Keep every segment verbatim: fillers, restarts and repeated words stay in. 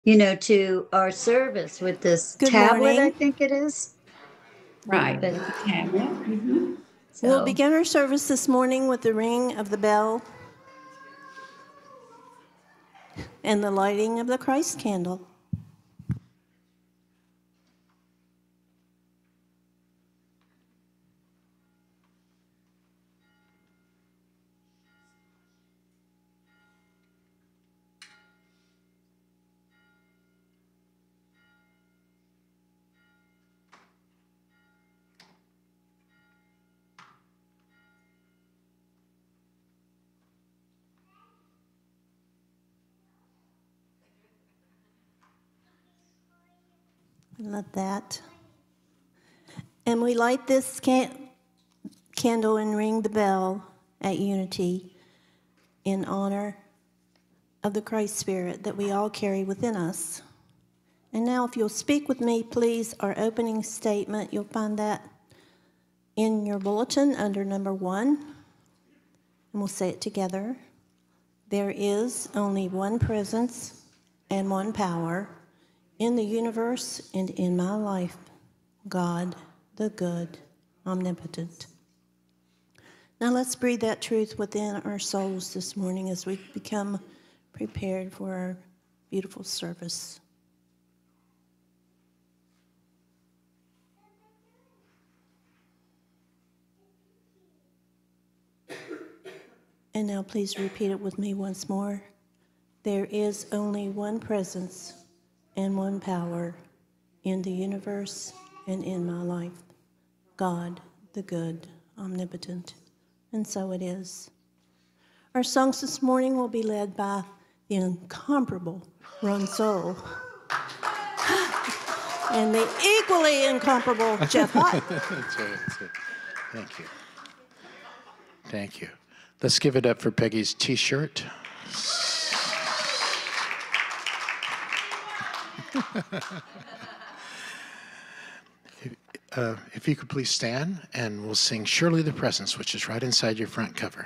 you know, to our service with this Good tablet, I morning. think it is. Right, But with the tablet. Mm-hmm. We'll so, begin our service this morning with the ring of the bell and the lighting of the Christ candle. Love that. And we light this can- candle and ring the bell at unity in honor of the Christ Spirit that we all carry within us. And now, if you'll speak with me, please, our opening statement, you'll find that in your bulletin under number one. And we'll say it together. There is only one presence and one power in the universe and in my life, God, the good, omnipotent. Now let's breathe that truth within our souls this morning as we become prepared for our beautiful service. And now please repeat it with me once more. There is only one presence and one power in the universe and in my life, God, the good, omnipotent. And so it is. Our songs this morning will be led by the incomparable Ronsoul and the equally incomparable Jeff Hott. That's right, that's right. Thank you. Thank you. Let's give it up for Peggy's t-shirt. uh, if you could please stand, and we'll sing Surely the Presence, which is right inside your front cover.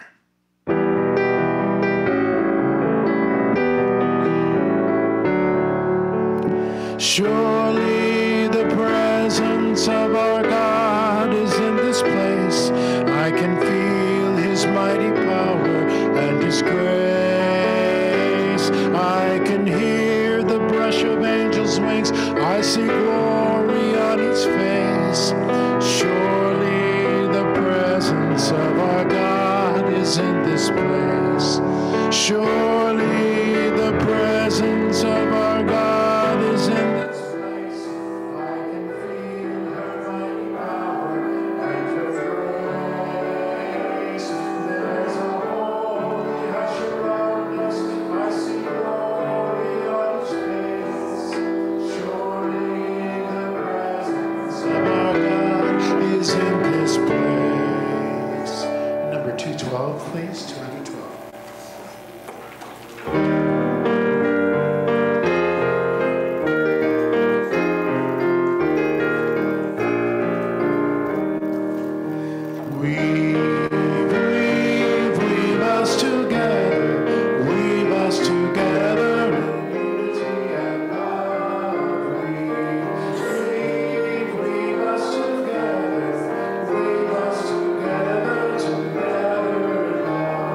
Surely the presence of our God is in this place. I can feel his mighty power and his grace. I can hear the brush of angels' wings. I see glory on his face. Surely the presence of our God is in this place. Surely the presence of our God is in this place. I can feel her mighty power and her grace. There's a holy hush around us. I see glory on his face. Surely the presence of our God is in this place. Number two twelve, please. two twelve. Weave, weave, weave us together, weave us together in unity and love. Weave, weave, weave us together, weave us together, together in love.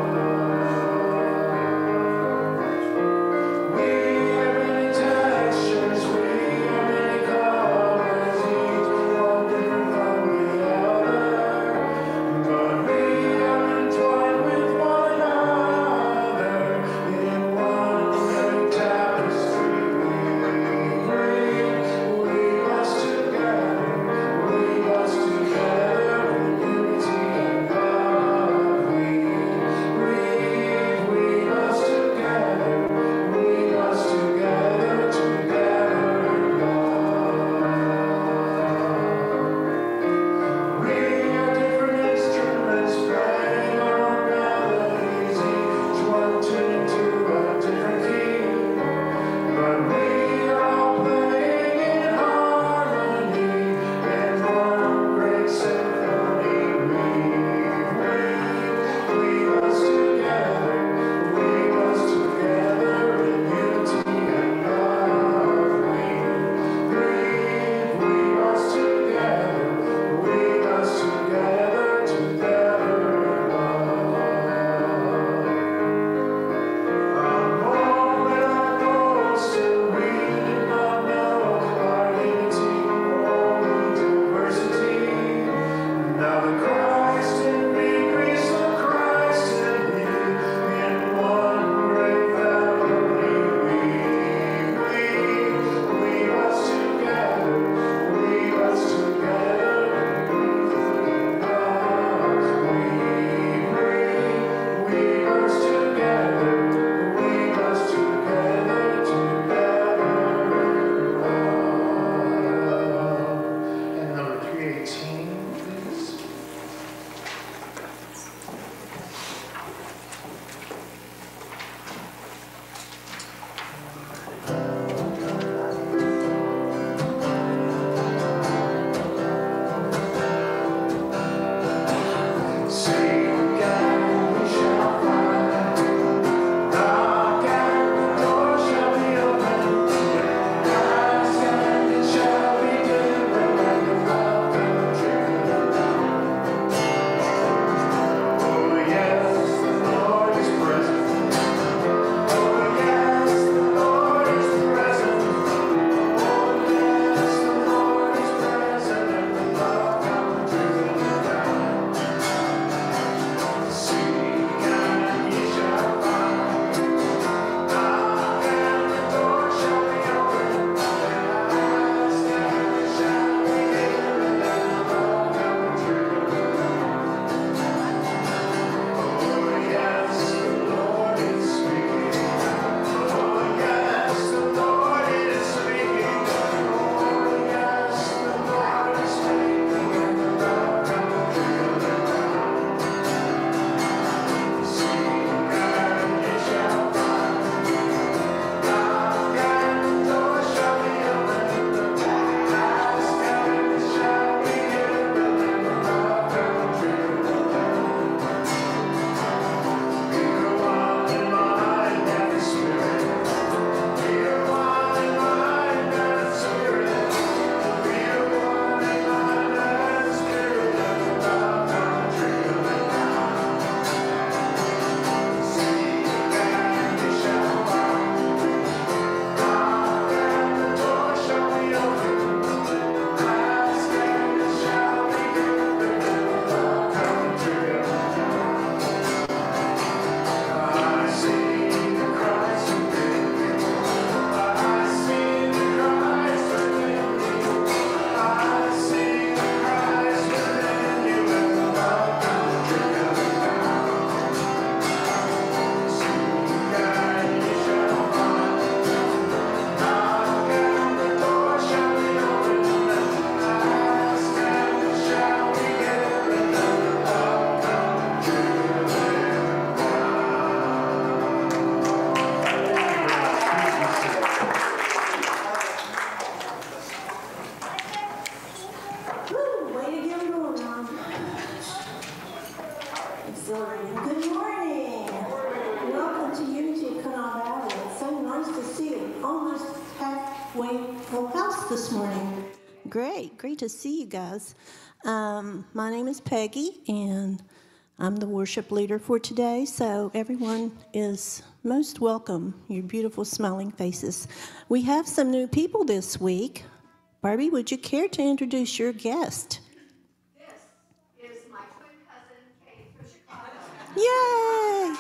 halfway full house this morning. Great, great to see you guys. Um, my name is Peggy, and I'm the worship leader for today, so everyone is most welcome, your beautiful smiling faces. We have some new people this week. Barbie, would you care to introduce your guest? This is my twin cousin, Kate from Chicago. Yay!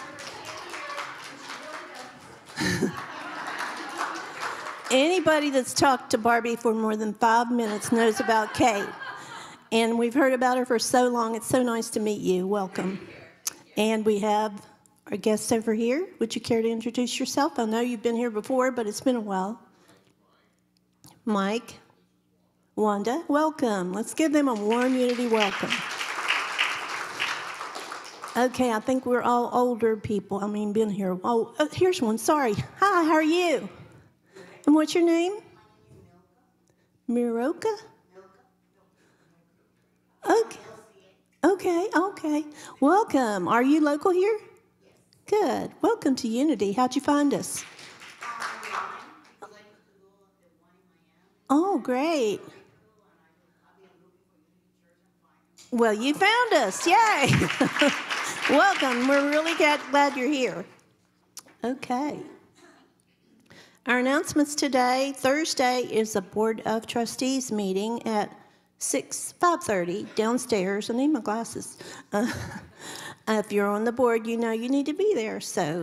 Anybody that's talked to Barbie for more than five minutes knows about Kate. And we've heard about her for so long. It's so nice to meet you. Welcome. And we have our guests over here. Would you care to introduce yourself? I know you've been here before, but it's been a while. Mike, Wanda, welcome. Let's give them a warm Unity welcome. Okay, I think we're all older people. I mean, been here. Oh, uh, here's one. Sorry. Hi, how are you? And what's your name? Miroka? Okay. Okay, okay. Welcome. Are you local here? Yes. Good. Welcome to Unity. How'd you find us? Oh, great. Well, you found us. Yay. Welcome. We're really glad, glad you're here. Okay. Our announcements today, Thursday, is a Board of Trustees meeting at six, five thirty downstairs. I need my glasses. Uh, if you're on the board, you know you need to be there. So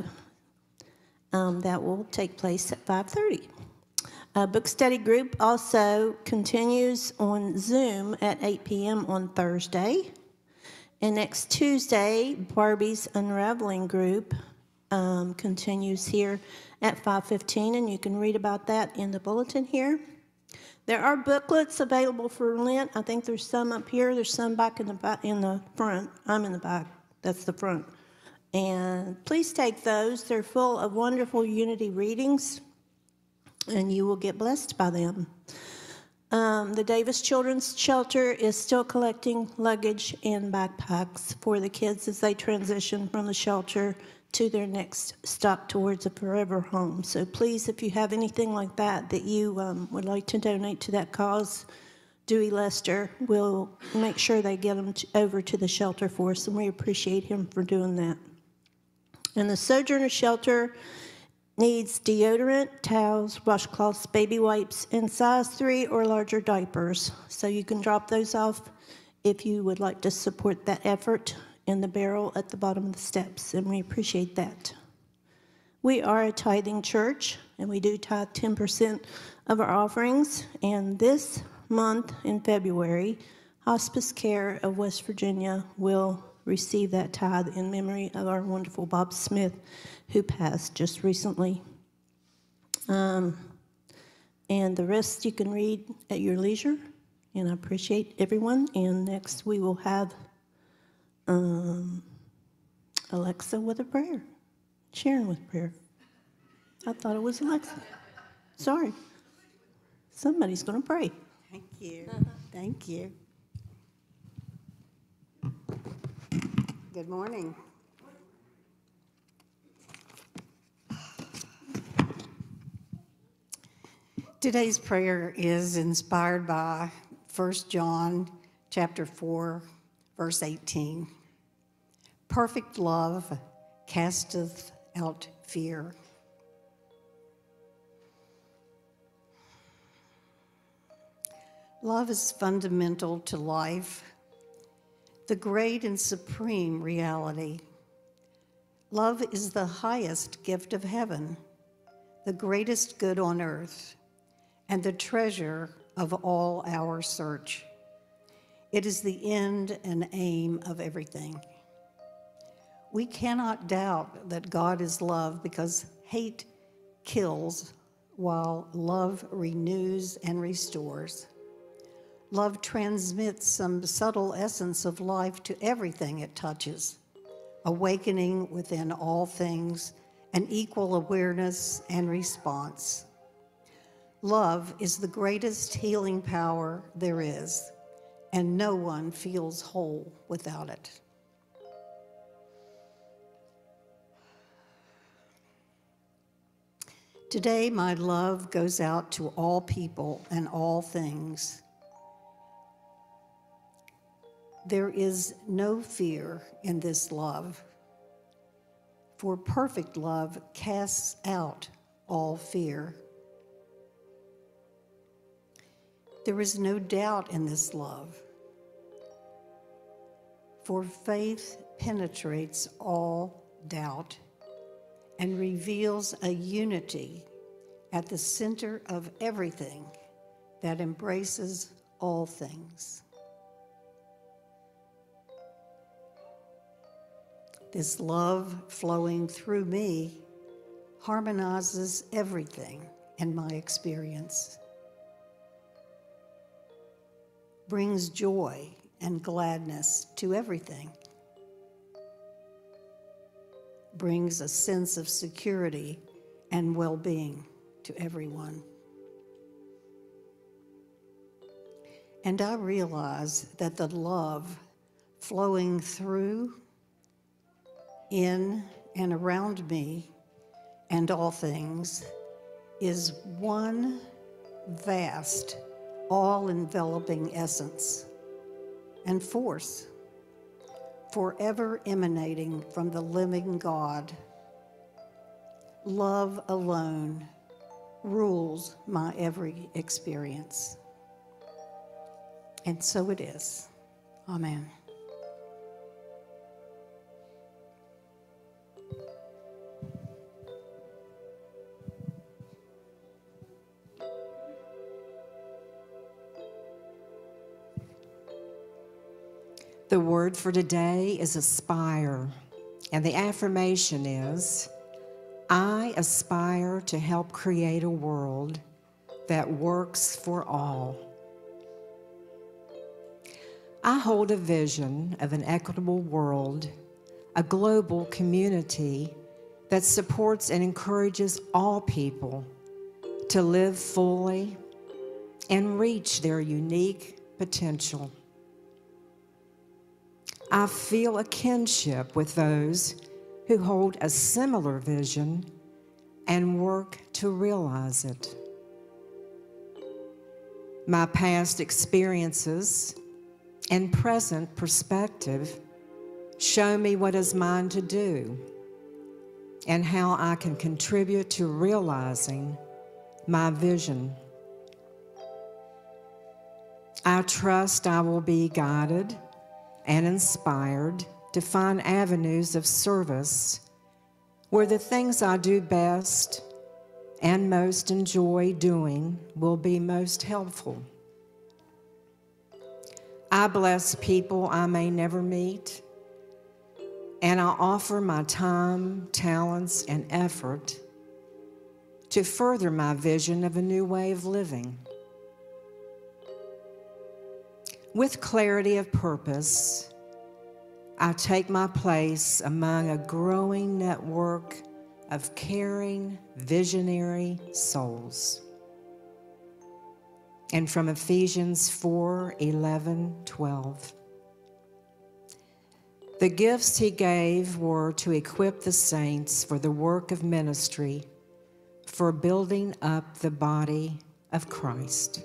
um, that will take place at five thirty. A book study group also continues on Zoom at eight p.m. on Thursday. And next Tuesday, Barbie's Unraveling group um, continues here at five fifteen, and you can read about that in the bulletin here. There are booklets available for Lent. I think there's some up here. There's some back in the back, in the front. I'm in the back. That's the front. And please take those. They're full of wonderful Unity readings, and you will get blessed by them. Um, the Davis Children's Shelter is still collecting luggage and backpacks for the kids as they transition from the shelter to their next stop towards a forever home. So please, if you have anything like that that you um, would like to donate to that cause, Dewey Lester will make sure they get them to, over to the shelter for us, and we appreciate him for doing that. And the Sojourner Shelter needs deodorant, towels, washcloths, baby wipes, and size three or larger diapers. So you can drop those off if you would like to support that effort in the barrel at the bottom of the steps, and we appreciate that. We are a tithing church, and we do tithe ten percent of our offerings, and this month in February, Hospice Care of West Virginia will receive that tithe in memory of our wonderful Bob Smith, who passed just recently. Um, and the rest you can read at your leisure, and I appreciate everyone. And next we will have um, Alexa with a prayer, Sharon with prayer. I thought it was Alexa. Sorry. Somebody's going to pray. Thank you. Thank you. Good morning. Today's prayer is inspired by First John chapter four, verse eighteen. Perfect love casteth out fear. Love is fundamental to life, the great and supreme reality. Love is the highest gift of heaven, the greatest good on earth, and the treasure of all our search. It is the end and aim of everything. We cannot doubt that God is love because hate kills while love renews and restores. Love transmits some subtle essence of life to everything it touches, awakening within all things an equal awareness and response. Love is the greatest healing power there is, and no one feels whole without it. Today, my love goes out to all people and all things. There is no fear in this love, for perfect love casts out all fear. There is no doubt in this love, for faith penetrates all doubt and reveals a unity at the center of everything that embraces all things. This love flowing through me harmonizes everything in my experience, brings joy and gladness to everything, brings a sense of security and well-being to everyone. And I realize that the love flowing through, in, and around me and all things is one vast, all-enveloping essence and force, forever emanating from the living God. Love alone rules my every experience. And so it is. Amen. The word for today is aspire, and the affirmation is, I aspire to help create a world that works for all. I hold a vision of an equitable world, a global community that supports and encourages all people to live fully and reach their unique potential. I feel a kinship with those who hold a similar vision and work to realize it. My past experiences and present perspective show me what is mine to do and how I can contribute to realizing my vision. I trust I will be guided and inspired to find avenues of service where the things I do best and most enjoy doing will be most helpful. I bless people I may never meet, and I offer my time, talents, and effort to further my vision of a new way of living. With clarity of purpose, I take my place among a growing network of caring, visionary souls. And from Ephesians four, eleven, twelve. The gifts he gave were to equip the saints for the work of ministry, for building up the body of Christ.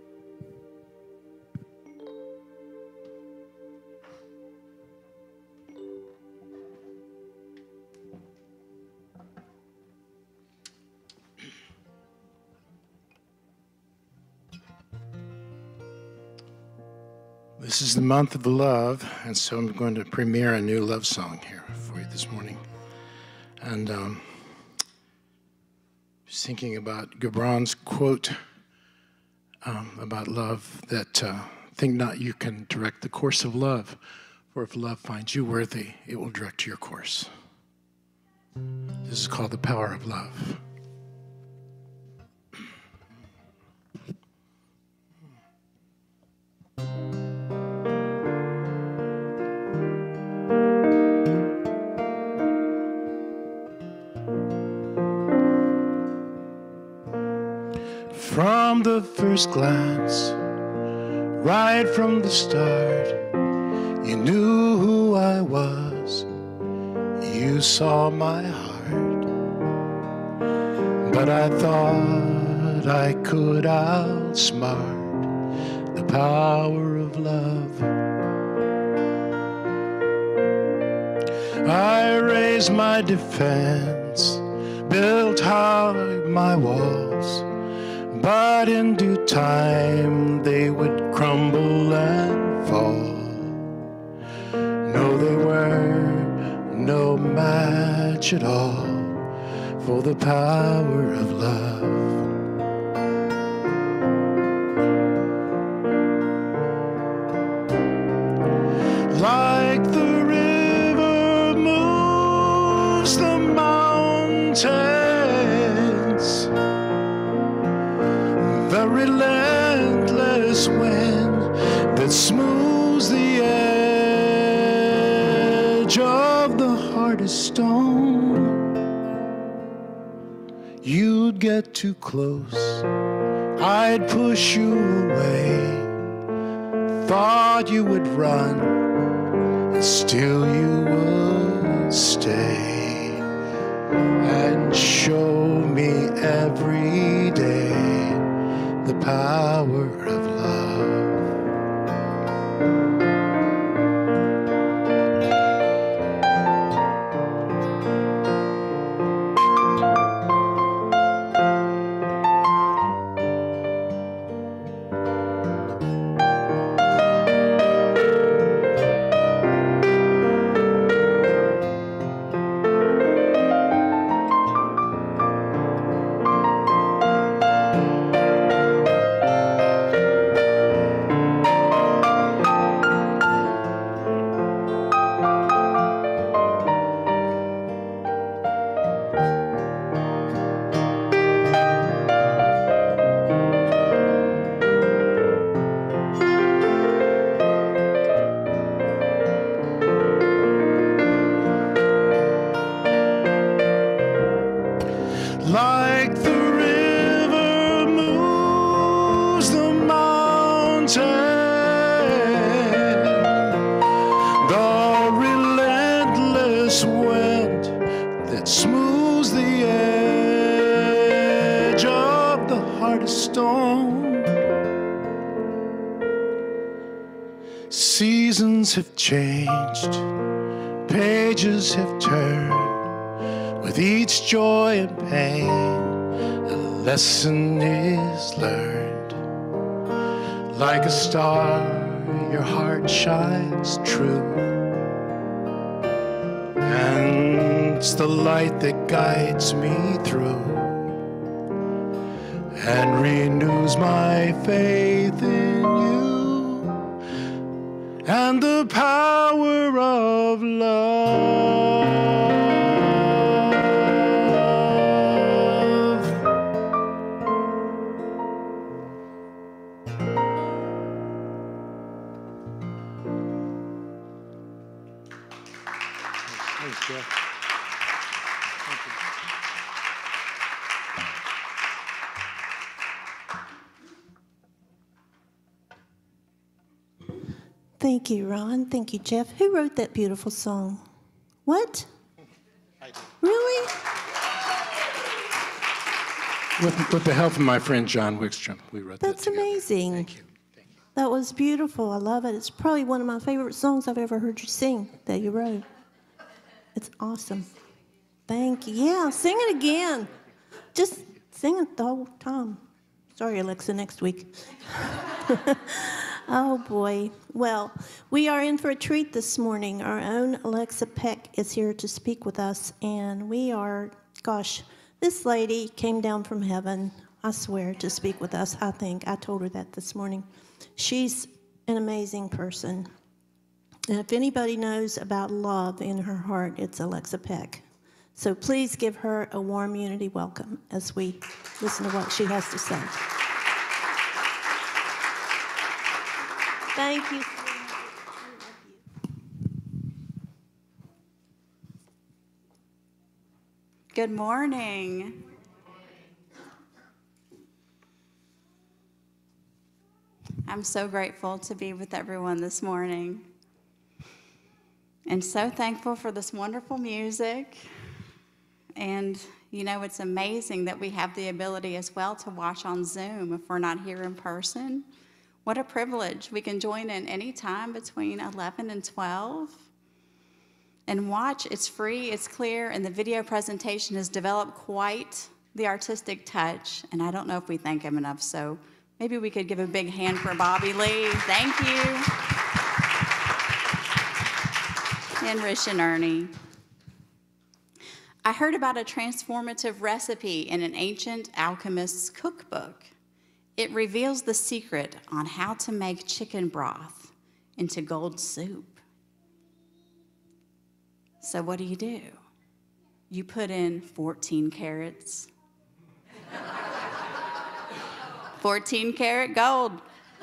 This is the month of love, and so I'm going to premiere a new love song here for you this morning. And um, just thinking about Gibran's quote um, about love, that uh, think not you can direct the course of love, for if love finds you worthy, it will direct your course. This is called the power of love. From the first glance, right from the start, you knew who I was, you saw my heart. but I thought I could outsmart the power of love. I raised my defense, built high my walls, but in due time they would crumble and fall. No, they were no match at all for the power of love. Like the river moves the mountains, the relentless wind that smooths the edge of the hardest stone. You'd get too close, I'd push you away. Thought you would run, and still you would stay and show me every day the power of love. Like the river moves the mountain, the relentless wind that smooths the edge of the hardest stone. Seasons have changed, pages have turned. With each joy and pain, a lesson is learned. Like a star, your heart shines true, and it's the light that guides me through and renews my faith in you and the power of love. Thanks, Jeff. Thank you. Thank you, Ron. Thank you, Jeff. Who wrote that beautiful song? What? I did. Really? With, with the help of my friend John Wickstrom, we wrote That's that together. amazing. Thank you. Thank you. That was beautiful. I love it. It's probably one of my favorite songs I've ever heard you sing that you wrote. It's awesome. Thank you. Yeah, sing it again. Just sing it the whole time. Sorry, Alexa, next week. Oh, boy. Well, we are in for a treat this morning. Our own Alexa Peck is here to speak with us, and we are, gosh, this lady came down from heaven, I swear, to speak with us, I think. I told her that this morning. She's an amazing person. And if anybody knows about love in her heart, it's Alexa Peck. So please give her a warm unity welcome as we listen to what she has to say. Thank you. Good morning. I'm so grateful to be with everyone this morning. And so thankful for this wonderful music. And You know, it's amazing that we have the ability as well to watch on Zoom if we're not here in person. What a privilege. We can join in any time between eleven and twelve. And watch, it's free, it's clear, and the video presentation has developed quite the artistic touch. And I don't know if we thank him enough, so maybe we could give a big hand for Bobby Lee. Thank you. And Rich and Ernie. I heard about a transformative recipe in an ancient alchemist's cookbook. It reveals the secret on how to make chicken broth into gold soup. So what do you do? You put in fourteen carats. fourteen karat gold.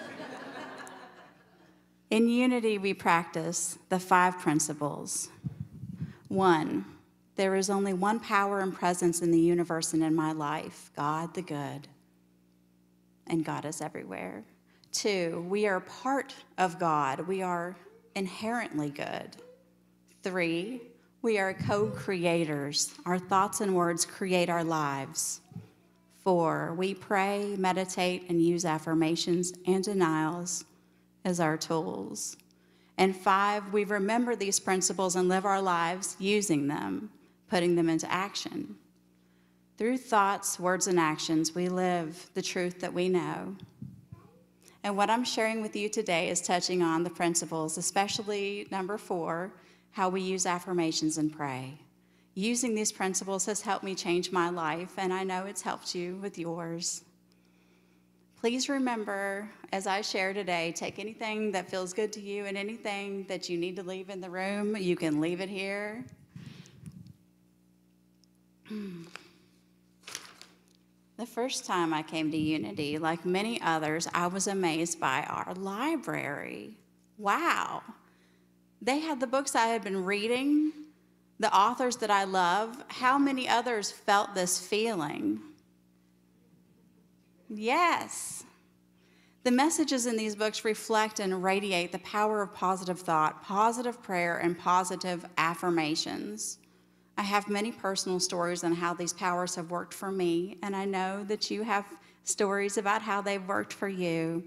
In Unity, we practice the five principles. One, there is only one power and presence in the universe and in my life, God the good, and God is everywhere. Two, we are part of God. We are inherently good. Three, we are co-creators. Our thoughts and words create our lives. Four, we pray, meditate, and use affirmations and denials as our tools. And five, we remember these principles and live our lives using them, putting them into action. Through thoughts, words, and actions, we live the truth that we know. And what I'm sharing with you today is touching on the principles, especially number four, how we use affirmations and pray. Using these principles has helped me change my life, and I know it's helped you with yours. Please remember, as I share today, take anything that feels good to you and anything that you need to leave in the room, you can leave it here. The first time I came to Unity, like many others, I was amazed by our library. Wow. They had the books I had been reading, the authors that I love. How many others felt this feeling? Yes. The messages in these books reflect and radiate the power of positive thought, positive prayer, and positive affirmations. I have many personal stories on how these powers have worked for me, and I know that you have stories about how they've worked for you.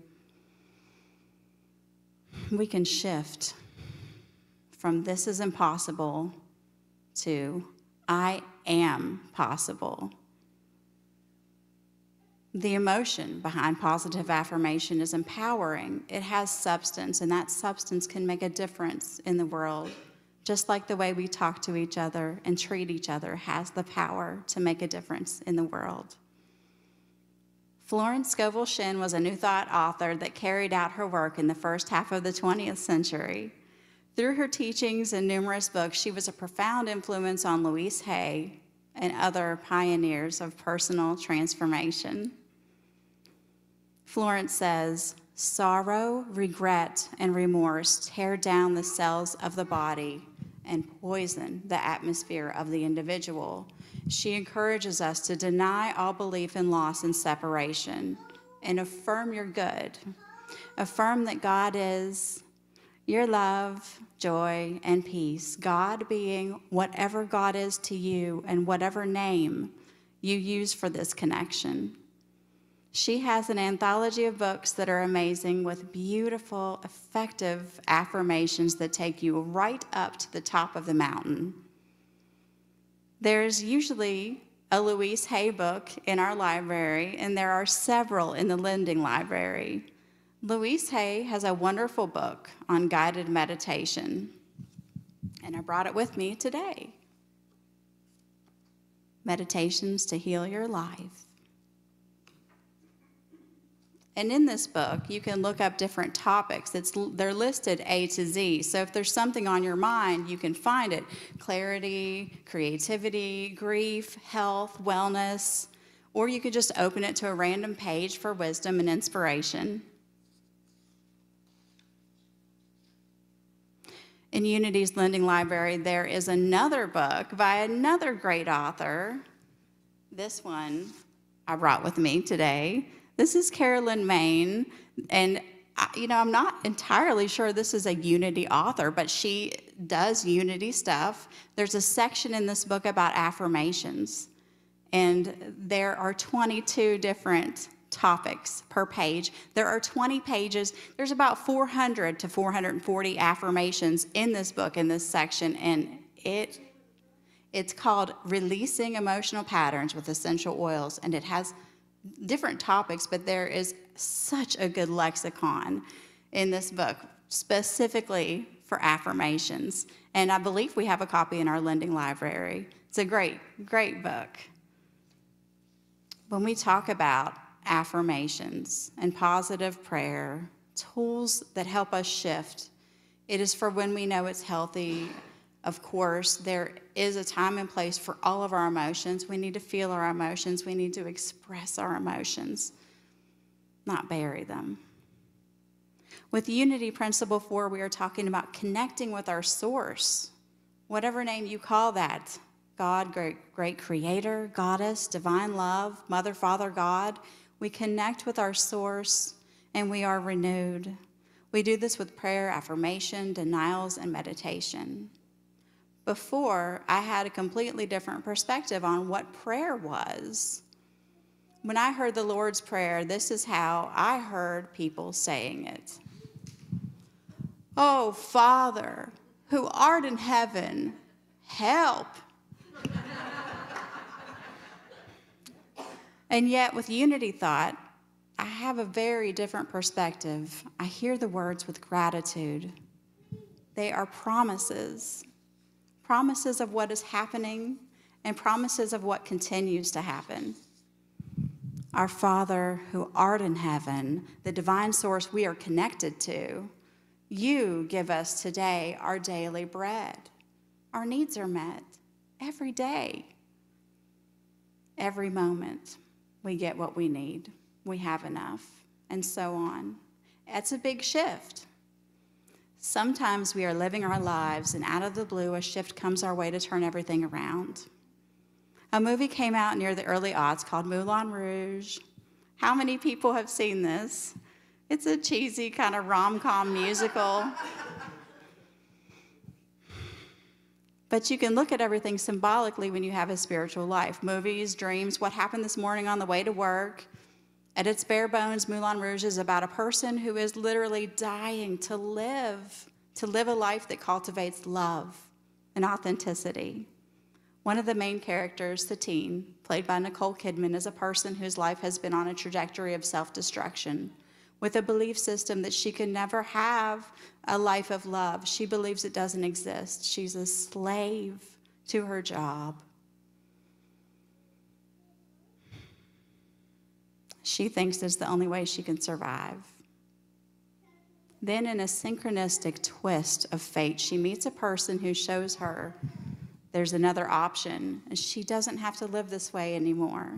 We can shift from this is impossible to I am possible. The emotion behind positive affirmation is empowering. It has substance, and that substance can make a difference in the world. Just like the way we talk to each other and treat each other has the power to make a difference in the world. Florence Scovel Shinn was a New Thought author that carried out her work in the first half of the twentieth century. Through her teachings and numerous books, she was a profound influence on Louise Hay and other pioneers of personal transformation. Florence says, sorrow, regret, and remorse tear down the cells of the body and poison the atmosphere of the individual. She encourages us to deny all belief in loss and separation and affirm your good. Affirm that God is your love, joy, and peace. God being whatever God is to you and whatever name you use for this connection. She has an anthology of books that are amazing with beautiful, effective affirmations that take you right up to the top of the mountain. There's usually a Louise Hay book in our library, and there are several in the Lending Library. Louise Hay has a wonderful book on guided meditation, and I brought it with me today. Meditations to Heal Your Life. And in this book, you can look up different topics. It's, they're listed A to Z. So if there's something on your mind, you can find it. Clarity, creativity, grief, health, wellness. Or you could just open it to a random page for wisdom and inspiration. In Unity's Lending Library, there is another book by another great author. This one I brought with me today. This is Carolyn Main, and you know, I'm not entirely sure this is a Unity author, but she does Unity stuff. There's a section in this book about affirmations, And there are twenty-two different topics per page. There are twenty pages. There's about four hundred to four hundred forty affirmations in this book, in this section, and it it's called Releasing Emotional Patterns with Essential Oils, and it has different topics, but there is such a good lexicon in this book, specifically for affirmations. And I believe we have a copy in our lending library. It's a great, great book. When we talk about affirmations and positive prayer, tools that help us shift, it is for when we know it's healthy. Of course, there is a time and place for all of our emotions. We need to feel our emotions. We need to express our emotions, not bury them. With Unity Principle four, we are talking about connecting with our source, whatever name you call that. God, great, great creator, goddess, divine love, mother, father, God. We connect with our source and we are renewed. We do this with prayer, affirmation, denials, and meditation. Before, I had a completely different perspective on what prayer was. When I heard the Lord's Prayer, this is how I heard people saying it. Oh, Father, who art in heaven, help. And yet, with Unity Thought, I have a very different perspective. I hear the words with gratitude. They are promises. Promises of what is happening and promises of what continues to happen. Our Father who art in heaven, the divine source we are connected to, you give us today our daily bread. Our needs are met every day. Every moment we get what we need. We have enough, and so on. It's a big shift. Sometimes we are living our lives, and out of the blue, a shift comes our way to turn everything around. A movie came out near the early aughts called Moulin Rouge. How many people have seen this? It's a cheesy kind of rom-com musical. But you can look at everything symbolically when you have a spiritual life. Movies, dreams, what happened this morning on the way to work. At its bare bones, Moulin Rouge is about a person who is literally dying to live, to live a life that cultivates love and authenticity. One of the main characters, Satine, played by Nicole Kidman, is a person whose life has been on a trajectory of self-destruction, with a belief system that she can never have a life of love. She believes it doesn't exist. She's a slave to her job. She thinks it's the only way she can survive. Then, in a synchronistic twist of fate, she meets a person who shows her there's another option, and she doesn't have to live this way anymore.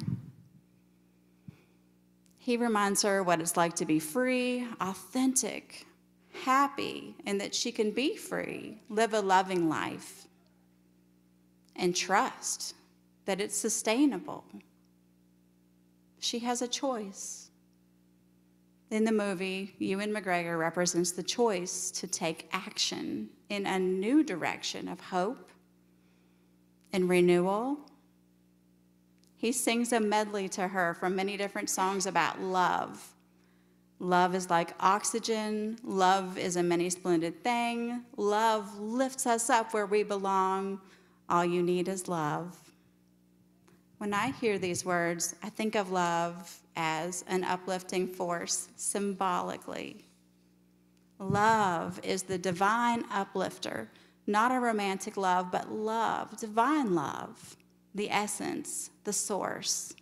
He reminds her what it's like to be free, authentic, happy, and that she can be free, live a loving life, and trust that it's sustainable. She has a choice. In the movie, Ewan McGregor represents the choice to take action in a new direction of hope and renewal. He sings a medley to her from many different songs about love. Love is like oxygen. Love is a many splendid thing. Love lifts us up where we belong. All you need is love. When I hear these words, I think of love as an uplifting force symbolically. Love is the divine uplifter, not a romantic love, but love, divine love, the essence, the source.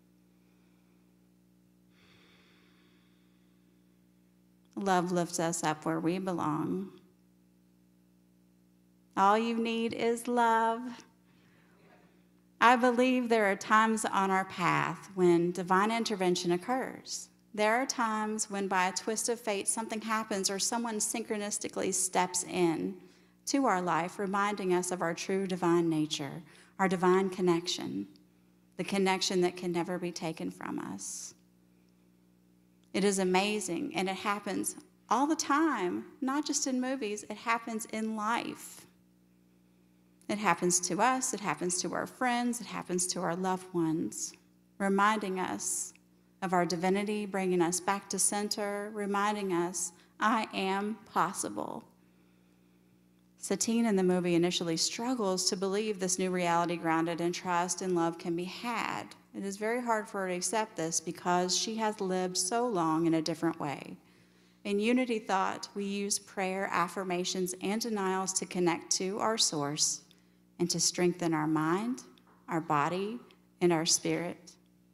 Love lifts us up where we belong. All you need is love. I believe there are times on our path when divine intervention occurs. There are times when by a twist of fate something happens or someone synchronistically steps in to our life, reminding us of our true divine nature, our divine connection, the connection that can never be taken from us. It is amazing, and it happens all the time, not just in movies, it happens in life. It happens to us, it happens to our friends, it happens to our loved ones, reminding us of our divinity, bringing us back to center, reminding us, I am possible. Satine in the movie initially struggles to believe this new reality grounded in trust and love can be had. It is very hard for her to accept this because she has lived so long in a different way. In Unity Thought, we use prayer, affirmations, and denials to connect to our source and to strengthen our mind, our body, and our spirit.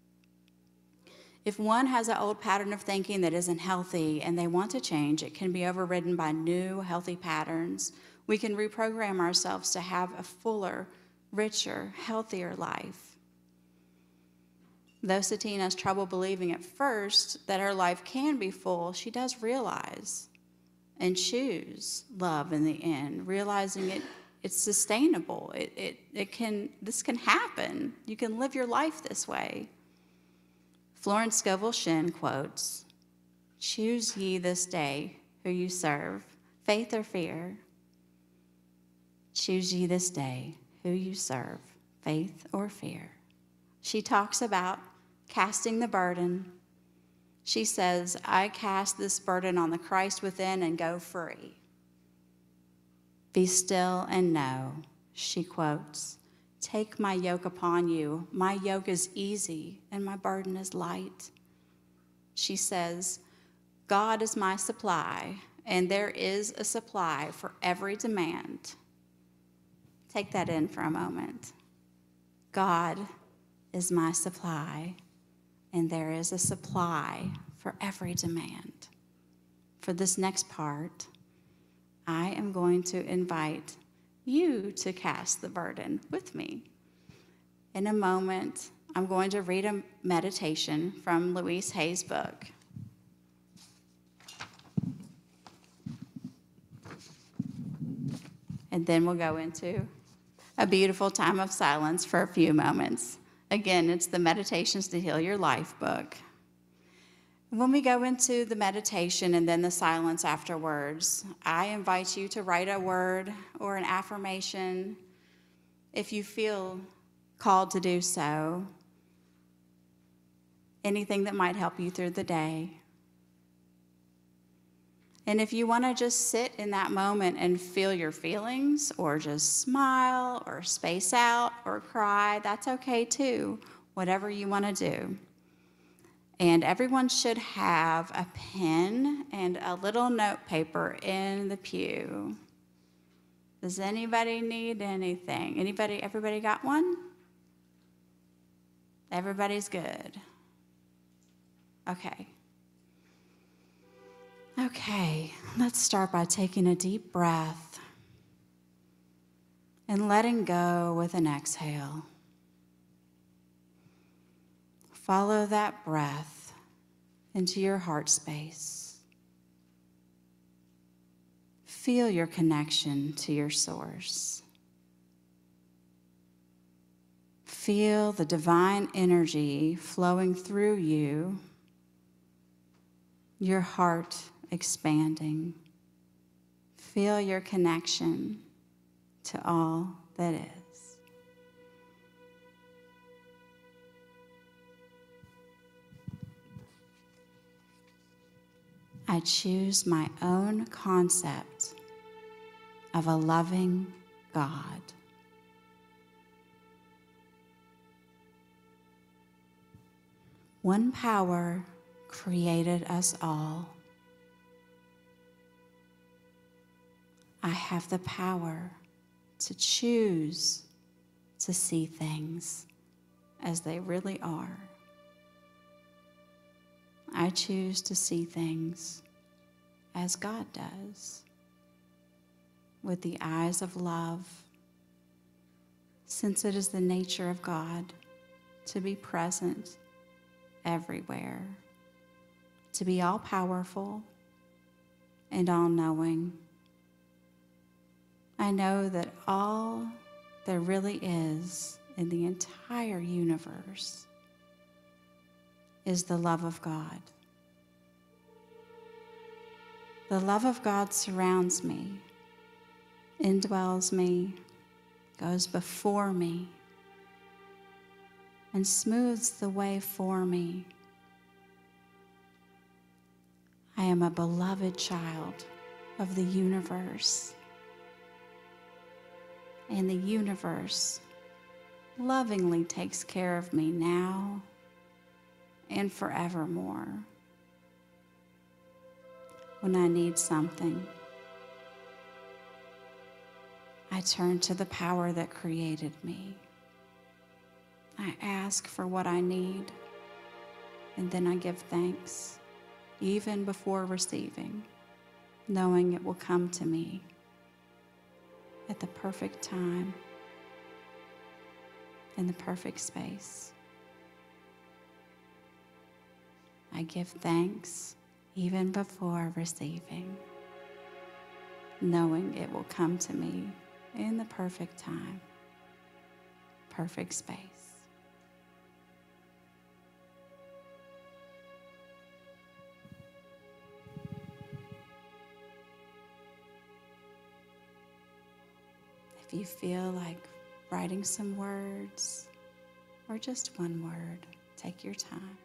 If one has an old pattern of thinking that isn't healthy and they want to change, it can be overridden by new, healthy patterns. We can reprogram ourselves to have a fuller, richer, healthier life. Though Satine has trouble believing at first that her life can be full, she does realize and choose love in the end, realizing it it's sustainable. It, it, it can, this can happen. You can live your life this way. Florence Scovel Shinn quotes, "Choose ye this day who you serve, faith or fear. Choose ye this day who you serve, faith or fear." She talks about casting the burden. She says, I cast this burden on the Christ within and go free. Be still and know, she quotes, take my yoke upon you. My yoke is easy and my burden is light. She says, God is my supply, and there is a supply for every demand. Take that in for a moment. God is my supply, and there is a supply for every demand. For this next part, I am going to invite you to cast the burden with me. In a moment, I'm going to read a meditation from Louise Hay's book. And then we'll go into a beautiful time of silence for a few moments. Again, it's the Meditations to Heal Your Life book. When we go into the meditation and then the silence afterwards, I invite you to write a word or an affirmation if you feel called to do so. Anything that might help you through the day. And if you want to just sit in that moment and feel your feelings, or just smile, or space out, or cry, that's okay too, whatever you want to do. And everyone should have a pen and a little note paper in the pew. Does anybody need anything? Anybody, everybody got one? Everybody's good. Okay. Okay, let's start by taking a deep breath and letting go with an exhale. Follow that breath into your heart space. Feel your connection to your source. Feel the divine energy flowing through you, your heart expanding. Feel your connection to all that is. I choose my own concept of a loving God. One power created us all. I have the power to choose to see things as they really are. I choose to see things as God does, with the eyes of love, since it is the nature of God to be present everywhere, to be all-powerful and all-knowing. I know that all there really is in the entire universe is the love of God. The love of God surrounds me, indwells me, goes before me and smooths the way for me. I am a beloved child of the universe, and the universe lovingly takes care of me now and forevermore. When I need something, I turn to the power that created me. I ask for what I need, and then I give thanks, even before receiving, knowing it will come to me at the perfect time, in the perfect space. I give thanks even before receiving, knowing it will come to me in the perfect time, perfect space. If you feel like writing some words or just one word, take your time.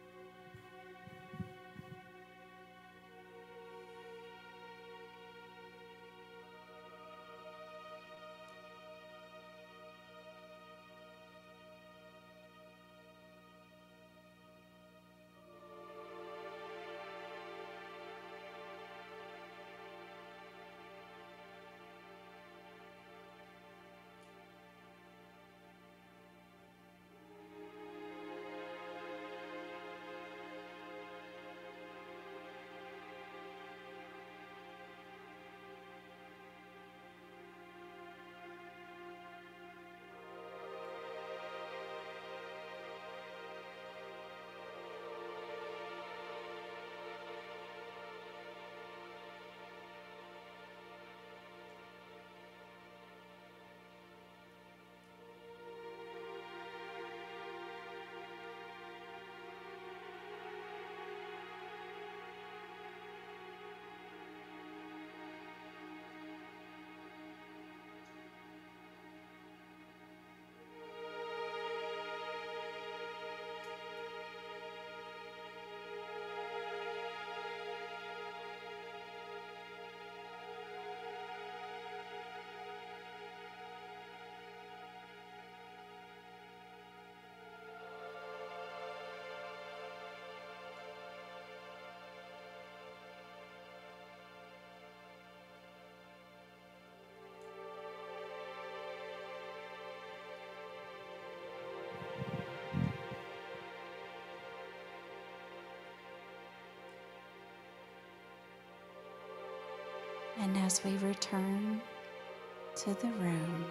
And as we return to the room,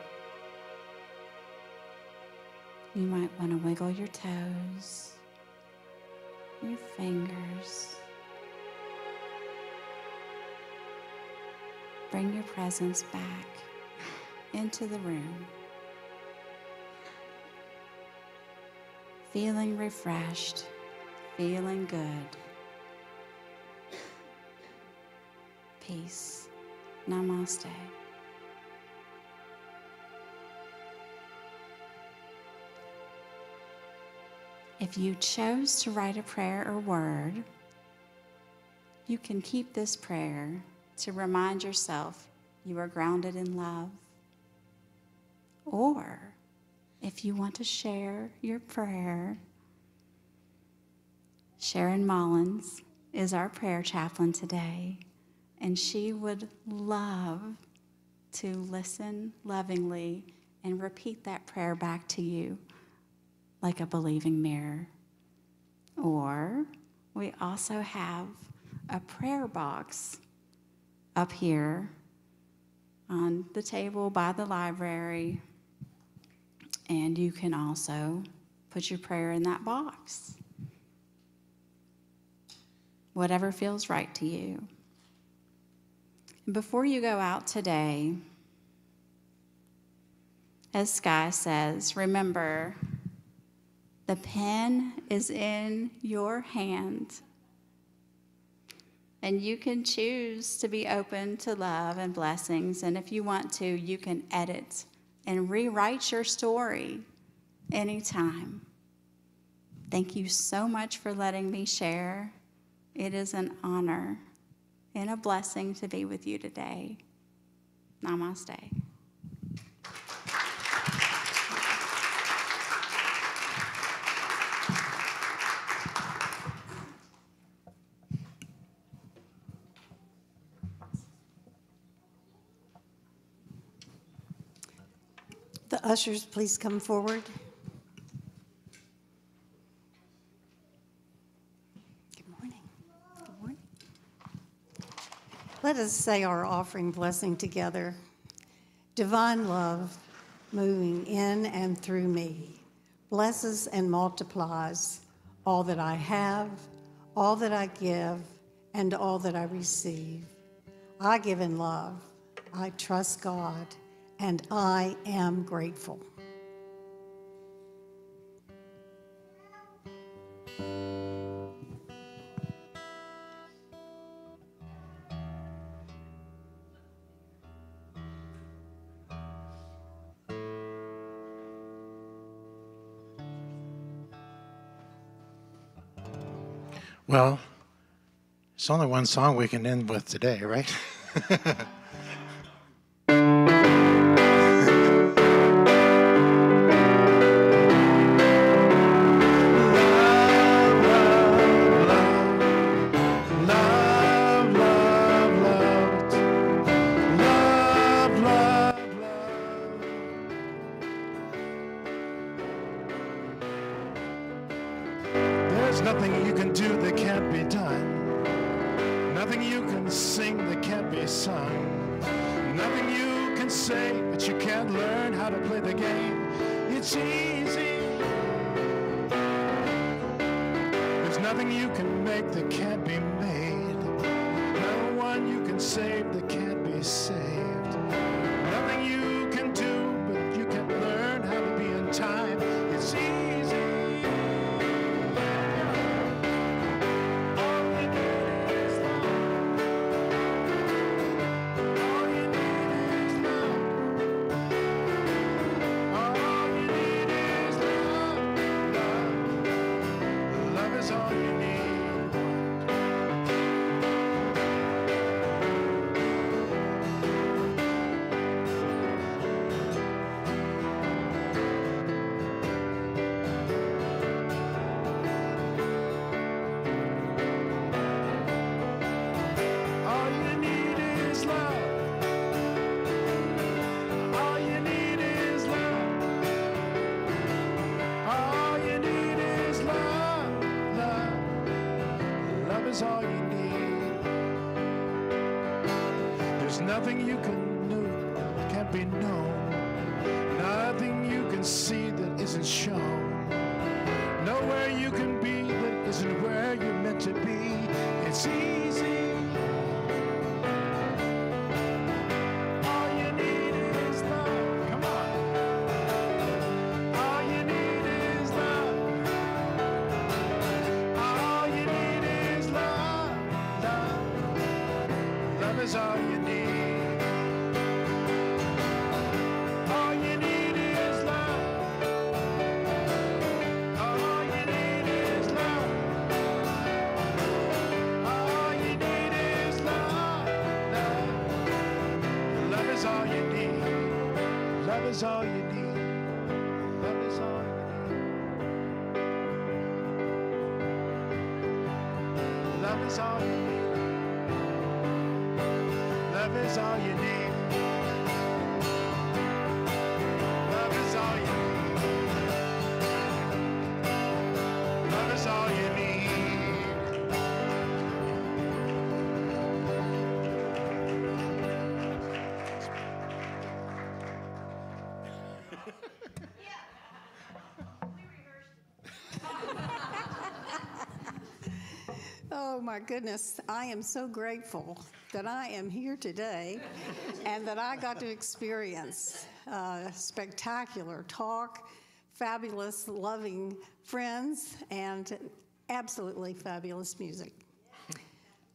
you might want to wiggle your toes, your fingers. Bring your presence back into the room, feeling refreshed, feeling good. Peace. Namaste. If you chose to write a prayer or word, you can keep this prayer to remind yourself you are grounded in love. Or if you want to share your prayer, Sharon Mullins is our prayer chaplain today, and she would love to listen lovingly and repeat that prayer back to you like a believing mirror. Or we also have a prayer box up here on the table by the library, and you can also put your prayer in that box. Whatever feels right to you. Before you go out today, as Sky says, remember, the pen is in your hand, and you can choose to be open to love and blessings, and if you want to, you can edit and rewrite your story anytime. Thank you so much for letting me share. It is an honor and a blessing to be with you today. Namaste. The ushers, please come forward. Good morning. Good morning. Let us say our offering blessing together. Divine love, moving in and through me, blesses and multiplies all that I have, all that I give, and all that I receive. I give in love. I trust God. And I am grateful. Well, it's only one song we can end with today, right? There's nothing you can do that can't be done. Nothing you can sing that can't be sung. Nothing you can say that you can't learn how to play the game. It's easy. There's nothing you can make that can't be made. No one you can save that can't be saved. Nothing you can do, but you can learn how to be in time. It's easy. All you need. There's nothing you can know that can't be known. Nothing you can see that isn't shown. Nowhere you can be that isn't where you're meant to be. It's easy. All you need is love. Come on. All you need is love. All you need is love. Love is all you need. All you need is love. All you need is love. All you need is love. Love. Love is all you need. Love is all you need. Love is all you need. Love is all you need. Love is all you need. Love is all you need. Love is all you need. Oh my goodness, I am so grateful that I am here today and that I got to experience uh, spectacular talk, fabulous, loving friends, and absolutely fabulous music.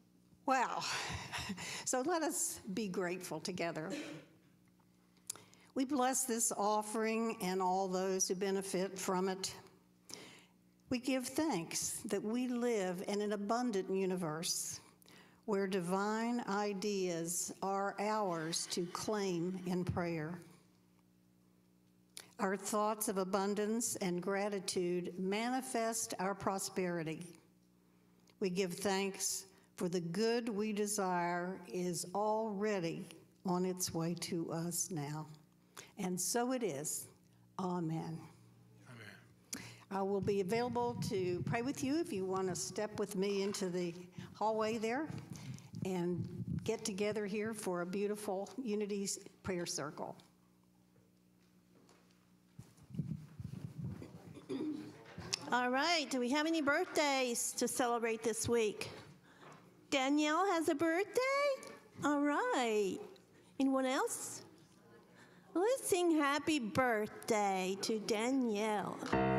Wow. So let us be grateful together. We bless this offering and all those who benefit from it. We give thanks that we live in an abundant universe where divine ideas are ours to claim in prayer. Our thoughts of abundance and gratitude manifest our prosperity. We give thanks for the good we desire is already on its way to us now. And so it is. Amen. Amen. I will be available to pray with you if you want to step with me into the hallway there and get together here for a beautiful Unity prayer circle. All right, do we have any birthdays to celebrate this week? Danielle has a birthday? All right. Anyone else? Let's sing happy birthday to Danielle.